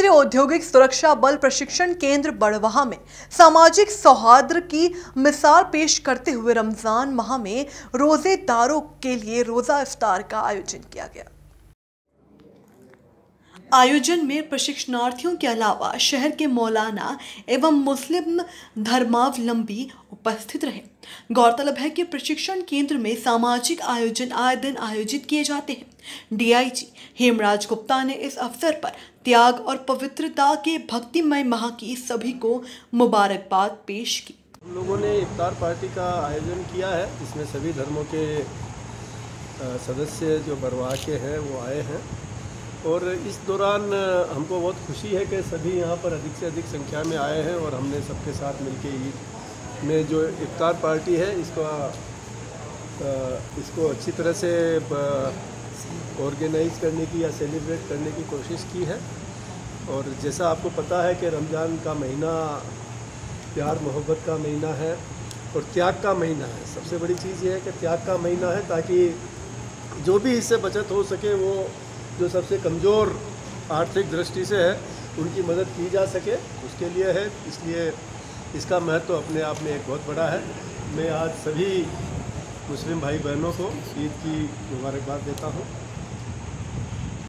केंद्रीय औद्योगिक सुरक्षा बल प्रशिक्षण केंद्र बड़वाह में सामाजिक सौहार्द की मिसाल पेश करते हुए रमजान माह में रोजेदारों के लिए रोजा इफ्तार का आयोजन किया गया। आयोजन में प्रशिक्षणार्थियों के अलावा शहर के मौलाना एवं मुस्लिम धर्मावलंबी उपस्थित रहे। गौरतलब है कि प्रशिक्षण केंद्र में सामाजिक आयोजन आए दिन आयोजित किए जाते हैं। डीआईजी हेमराज गुप्ता ने इस अवसर पर त्याग और पवित्रता के भक्तिमय माह की सभी को मुबारकबाद पेश की। हम लोगों ने इफ्तार पार्टी का आयोजन किया है, इसमें सभी धर्मों के सदस्य जो बड़वाह के हैं वो आए हैं और इस दौरान हमको बहुत खुशी है कि सभी यहाँ पर अधिक से अधिक संख्या में आए हैं और हमने सबके साथ मिलके ईद में जो इफ्तार पार्टी है इसको अच्छी तरह से ऑर्गेनाइज करने की या सेलिब्रेट करने की कोशिश की है। और जैसा आपको पता है कि रमज़ान का महीना प्यार मोहब्बत का महीना है और त्याग का महीना है। सबसे बड़ी चीज़ ये है कि त्याग का महीना है ताकि जो भी इससे बचत हो सके वो जो सबसे कमज़ोर आर्थिक दृष्टि से है उनकी मदद की जा सके, उसके लिए है। इसलिए इसका महत्व अपने आप में एक बहुत बड़ा है। मैं आज सभी मुस्लिम भाई बहनों को ईद की मुबारकबाद देता हूँ।